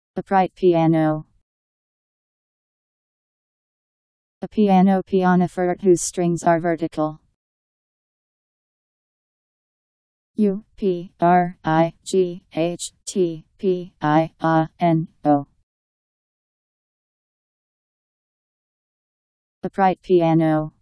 Upright piano. A piano, pianoforte, whose strings are vertical. U-P-R-I-G-H-T-P-I-A-N-O. Upright piano.